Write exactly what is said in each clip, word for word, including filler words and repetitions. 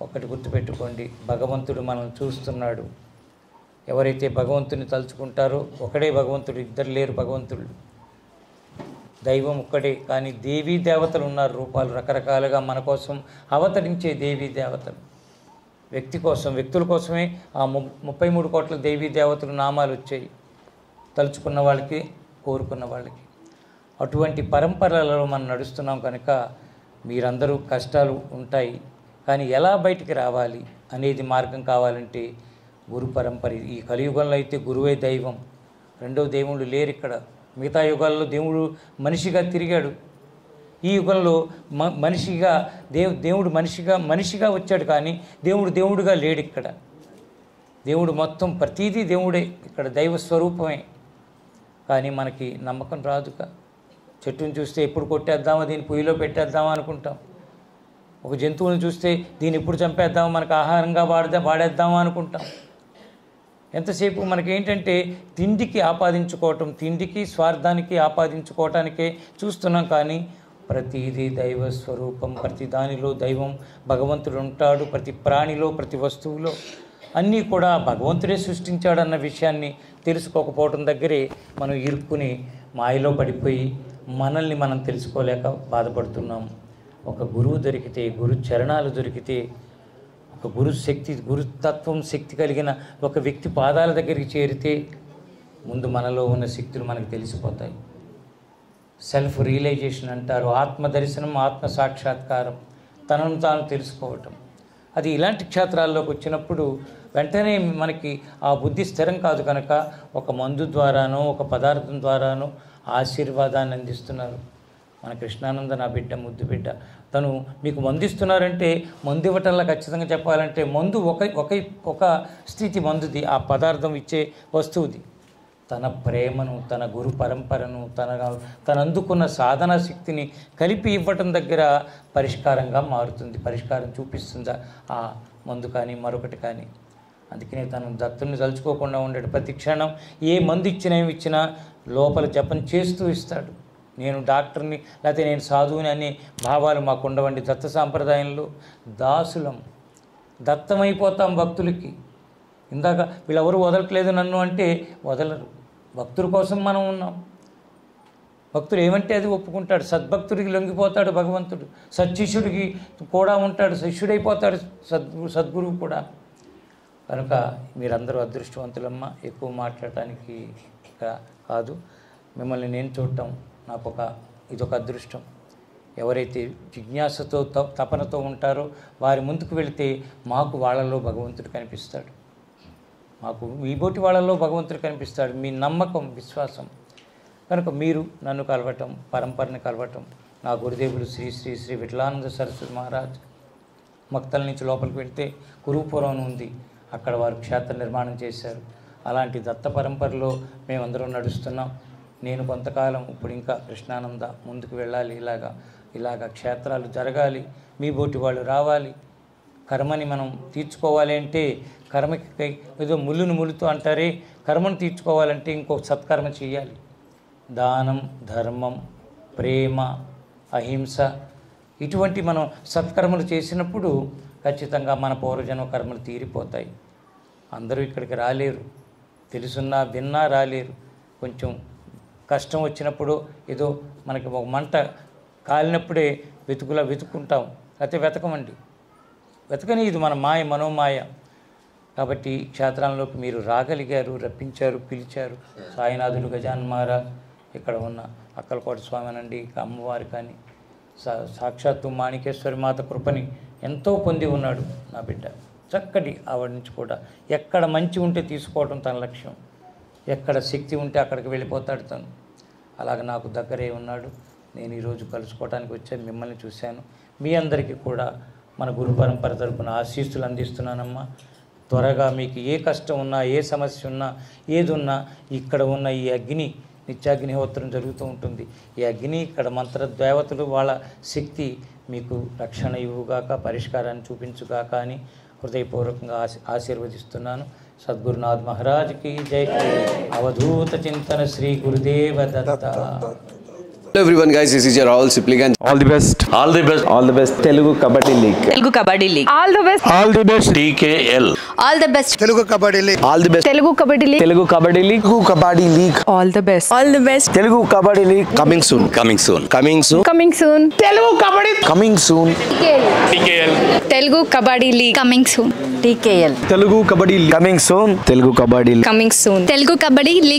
ఒకటి గుర్తుపెట్టుకోండి, భగవంతుడు మనం చూస్తున్నాడు. ఎవరైతే భగవంతుని తలుచుకుంటారో ఒకడే భగవంతుడు, ఇద్దరు లేరు భగవంతుడు. దైవం ఒక్కడే, కానీ దేవీ దేవతలు ఉన్నారు రూపాలు రకరకాలుగా మన కోసం అవతరించే దేవీ దేవతలు. వ్యక్తి కోసం, వ్యక్తుల కోసమే ఆ ము ముప్పై మూడు కోట్ల దేవీ దేవతలు నామాలు వచ్చాయి, తలుచుకున్న వాళ్ళకి, కోరుకున్న వాళ్ళకి. అటువంటి పరంపరలలో మనం నడుస్తున్నాం కనుక మీరందరూ కష్టాలు ఉంటాయి, కానీ ఎలా బయటికి రావాలి అనేది మార్గం కావాలంటే గురు పరంపర. ఈ కలియుగంలో అయితే గురువే దైవం, రెండో దేవుళ్ళు లేరు ఇక్కడ. మిగతా యుగాల్లో దేవుడు మనిషిగా తిరిగాడు, ఈ యుగంలో మ మనిషిగా దేవు దేవుడు మనిషిగా మనిషిగా వచ్చాడు, కానీ దేవుడు దేవుడుగా లేడు ఇక్కడ. దేవుడు మొత్తం ప్రతీదీ దేవుడే, ఇక్కడ దైవ స్వరూపమే. కానీ మనకి నమ్మకం రాదుగా. చెట్టుని చూస్తే ఎప్పుడు కొట్టేద్దామా, దీన్ని పొయ్యిలో పెట్టేద్దామా అనుకుంటాం. ఒక జంతువుని చూస్తే దీన్ని ఎప్పుడు చంపేద్దామా, మనకు ఆహారంగా వాడదా వాడేద్దామా అనుకుంటాం. ఎంతసేపు మనకేంటంటే తిండికి ఆపాదించుకోవటం, తిండికి స్వార్థానికి ఆపాదించుకోవటానికే చూస్తున్నాం. కానీ ప్రతిదీ దైవ స్వరూపం, ప్రతి దానిలో దైవం భగవంతుడు ఉంటాడు. ప్రతి ప్రాణిలో, ప్రతి వస్తువులో అన్నీ కూడా భగవంతుడే సృష్టించాడన్న విషయాన్ని తెలుసుకోకపోవటం దగ్గరే మనం ఇరుక్కుని మాయలో పడిపోయి మనల్ని మనం తెలుసుకోలేక బాధపడుతున్నాం. ఒక గురువు దొరికితే, గురు చరణాలు దొరికితే, ఒక గురు శక్తి, గురుతత్వం శక్తి కలిగిన ఒక వ్యక్తి పాదాల దగ్గరికి చేరితే ముందు మనలో ఉన్న శక్తులు మనకు తెలిసిపోతాయి. సెల్ఫ్ రియలైజేషన్ అంటారు, ఆత్మ దర్శనం, ఆత్మ సాక్షాత్కారం, తనను తాను తెలుసుకోవటం. అది ఇలాంటి క్షేత్రాల్లోకి వచ్చినప్పుడు వెంటనే మనకి ఆ బుద్ధి స్థిరం కాదు కనుక ఒక మందు ద్వారానో ఒక పదార్థం ద్వారానో ఆశీర్వాదాన్ని అందిస్తున్నారు. మన కృష్ణానంద నా బిడ్డ, ముద్దు బిడ్డ, తను మీకు మందు ఇస్తున్నారంటే మందు ఇవ్వటంలో ఖచ్చితంగా చెప్పాలంటే మందు ఒక ఒక ఒక స్థితి మందుది, ఆ పదార్థం ఇచ్చే వస్తువుది. తన ప్రేమను, తన గురు పరంపరను, తన తను అందుకున్న సాధనా శక్తిని కలిపి ఇవ్వటం దగ్గర పరిష్కారంగా మారుతుంది, పరిష్కారం చూపిస్తుందా ఆ మందు కానీ మరొకటి కానీ. అందుకనే తను దత్తుని తలుచుకోకుండా ఉండేది. ప్రతి క్షణం ఏ మందు ఇచ్చినా ఏమి ఇచ్చినా లోపల జపం చేస్తూ ఇస్తాడు. నేను డాక్టర్ని లేకపోతే నేను సాధువుని అనే భావాలు మాకు ఉండవండి. దత్త సాంప్రదాయంలో దాసులం, దత్తమైపోతాం భక్తులకి. ఇందాక వీళ్ళెవరు వదలట్లేదు నన్ను అంటే వదలరు. భక్తుల కోసం మనం ఉన్నాం. భక్తుడు ఏమంటే అది ఒప్పుకుంటాడు. సద్భక్తుడికి లొంగిపోతాడు భగవంతుడు, సత్శిష్యుడికి కూడా ఉంటాడు, శిష్యుడైపోతాడు సద్గు సద్గురువు కూడా. కనుక మీరందరూ అదృష్టవంతులమ్మ. ఎక్కువ మాట్లాడటానికి కాదు, మిమ్మల్ని నేను చూడటం నాకు ఒక ఇదొక అదృష్టం. ఎవరైతే జిజ్ఞాసతో తపనతో ఉంటారో వారి ముందుకు వెళితే మాకు వాళ్ళలో భగవంతుడు కనిపిస్తాడు, మాకు మీ బోటి వాళ్ళలో భగవంతుడు కనిపిస్తాడు. మీ నమ్మకం, విశ్వాసం. కనుక మీరు నన్ను కలవటం, పరంపరని కలవటం, నా గురుదేవులు శ్రీ శ్రీ శ్రీ విఠలానంద సరస్వతి మహారాజ్ మక్తల నుంచి లోపలికి వెళ్తే కురుపురం ఉంది, అక్కడ వారు క్షేత్ర నిర్మాణం చేశారు. అలాంటి దత్త పరంపరలో మేమందరం నడుస్తున్నాం. నేను కొంతకాలం ఇప్పుడు ఇంకా కృష్ణానంద ముందుకు వెళ్ళాలి, ఇలాగా ఇలాగ క్షేత్రాలు జరగాలి, మీ బోటి వాళ్ళు రావాలి. కర్మని మనం తీర్చుకోవాలి అంటే కర్మకి ఏదో ముళ్ళును ముళ్ళుతో అంటారే, కర్మను తీర్చుకోవాలంటే ఇంకో సత్కర్మ చేయాలి. దానం, ధర్మం, ప్రేమ, అహింస ఇటువంటి మనం సత్కర్మలు చేసినప్పుడు ఖచ్చితంగా మన పూర్వజన్మ కర్మలు తీరిపోతాయి. అందరూ ఇక్కడికి రాలేరు, తెలుసున్నా విన్నా రాలేరు. కొంచెం కష్టం వచ్చినప్పుడు ఏదో మనకి ఒక మంట కాలినప్పుడే వెతుకులా వెతుక్కుంటాం, అయితే వెతకమండి, వెతకని ఇది మన మాయ, మనోమాయ. కాబట్టి క్షేత్రంలోకి మీరు రాగలిగారు, రప్పించారు, పిలిచారు. సాయినాథుడు, గజానన్ మహారాజ్, ఇక్కడ ఉన్న అక్కలకోట స్వామి అనండి, ఇక అమ్మవారు కానీ సా సాక్షాత్తు మాణికేశ్వరి మాత కృపని ఎంతో పొంది ఉన్నాడు నా బిడ్డ. చక్కటి ఆవిడ నుంచి కూడా ఎక్కడ మంచి ఉంటే తీసుకోవడం తన లక్ష్యం, ఎక్కడ శక్తి ఉంటే అక్కడికి వెళ్ళిపోతాడు తను. అలాగే నాకు దగ్గరే ఉన్నాడు. నేను ఈరోజు కలుసుకోవడానికి వచ్చాను, మిమ్మల్ని చూశాను. మీ అందరికీ కూడా మన గురు పరంపర తరపున ఆశీస్సులు అందిస్తున్నానమ్మా. త్వరగా మీకు ఏ కష్టం ఉన్నా, ఏ సమస్య ఉన్నా, ఏది ఉన్నా ఇక్కడ ఉన్న ఈ అగ్ని నిత్యాగ్నిహోత్రం జరుగుతూ ఉంటుంది. ఈ అగ్ని ఇక్కడ మంత్ర దేవతలు వాళ్ళ శక్తి మీకు రక్షణ ఇవ్వుగాక, పరిష్కారాన్ని చూపించుగాక అని హృదయపూర్వకంగా ఆశీ ఆశీర్వదిస్తున్నాను. సద్గురునాథ్ మహారాజ్కి జై. అవధూత చింతన శ్రీ గురుదేవ దత్త. Hello everyone guys, this is your Rahul Sipligan. All the best. All the best. All the best. Telugu Kabaddi League. Telugu Kabaddi League. All the best. All the best. T K L. All the best. Telugu Kabaddi League. All the best. Telugu Kabaddi League. Telugu Kabaddi League. Telugu Kabaddi League. All the best. All the best. Telugu Kabaddi League. Coming soon. Coming soon. Coming soon. Coming soon. Telugu Kabaddi. Coming soon. T K L. Telugu Kabaddi League. Coming soon. T K L. Telugu Kabaddi League. Coming soon. Telugu Kabaddi League. Coming soon. Telugu Kabaddi League.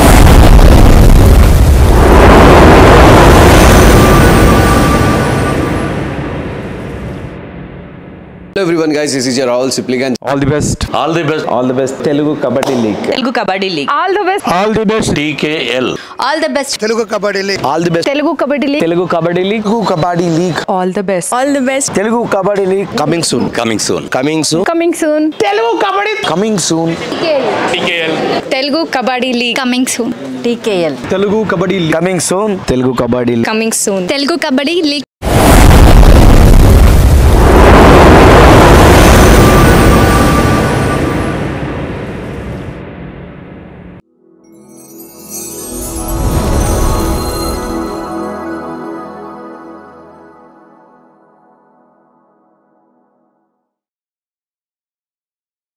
Hello everyone guys, this is your Rahul Sipligan. All the best. All the best. All the best. Telugu Kabaddi League. Telugu Kabaddi League. All the best. All the best. T K L. All the best. Telugu Kabaddi League. All the best. Telugu Kabaddi League. Telugu Kabaddi League. Telugu Kabaddi League. All the best. All the best. Telugu Kabaddi League. Coming soon. Coming soon. Coming soon. Coming soon. Telugu Kabaddi. Coming soon. T K L. Telugu Kabaddi League. Coming soon. T K L. Telugu Kabaddi League. Coming soon. Telugu Kabaddi League. Coming soon. Telugu Kabaddi League.